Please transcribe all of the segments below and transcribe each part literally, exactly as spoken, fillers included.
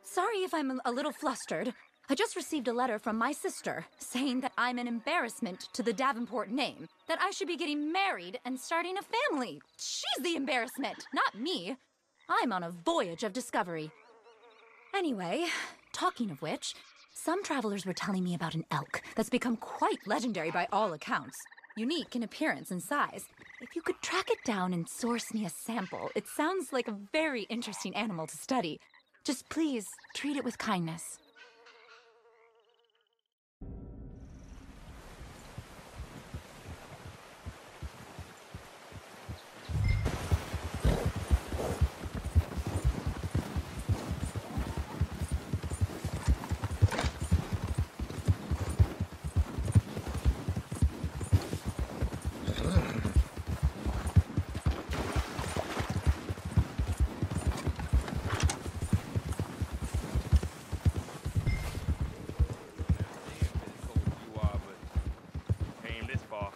Sorry if I'm a little flustered. I just received a letter from my sister saying that I'm an embarrassment to the Davenport name, that I should be getting married and starting a family. She's the embarrassment, not me. I'm on a voyage of discovery. Anyway, talking of which, some travelers were telling me about an elk that's become quite legendary by all accounts, unique in appearance and size. If you could track it down and source me a sample, it sounds like a very interesting animal to study. Just please treat it with kindness.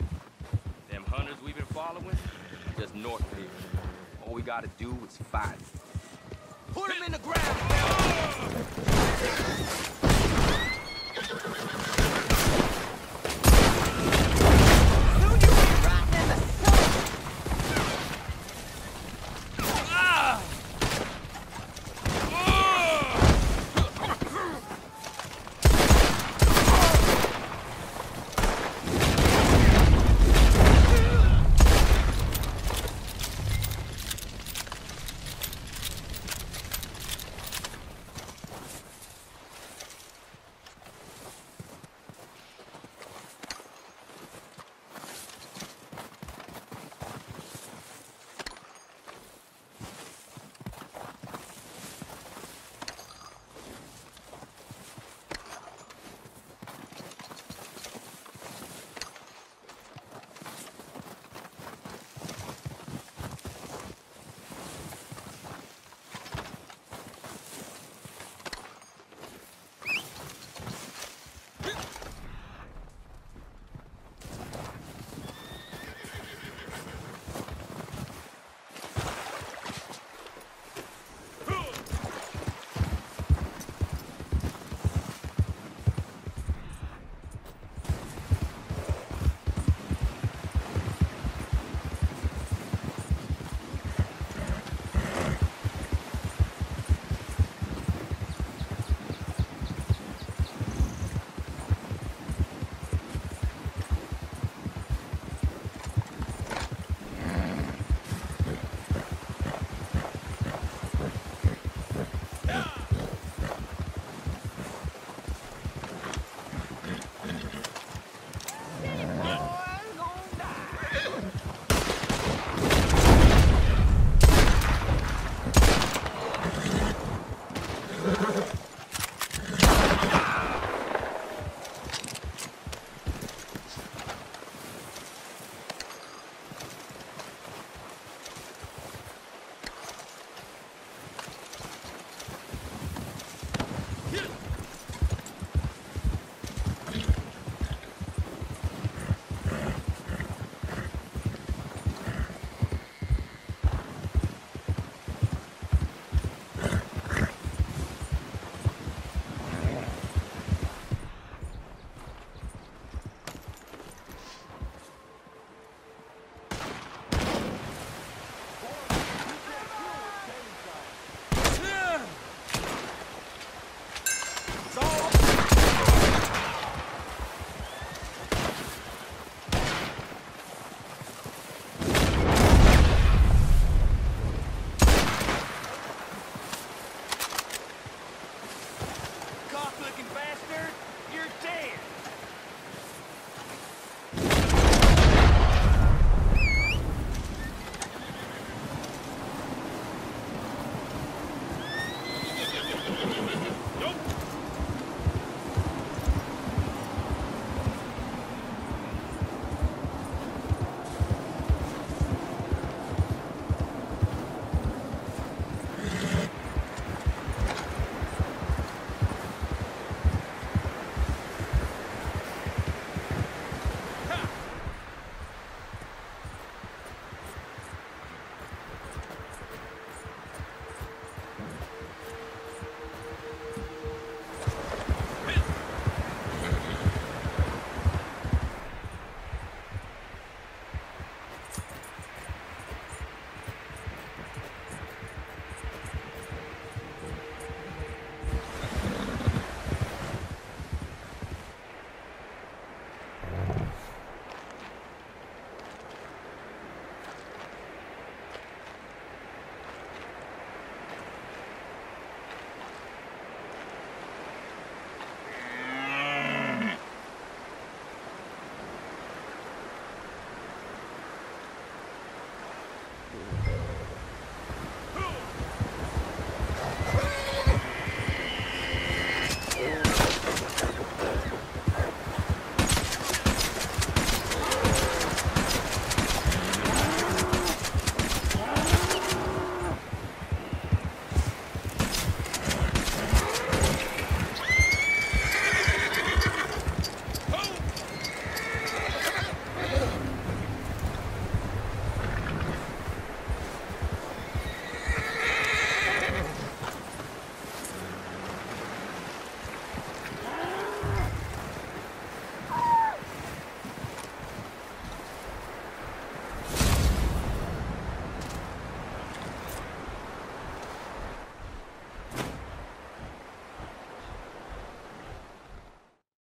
Just north of here. All we gotta do is find it.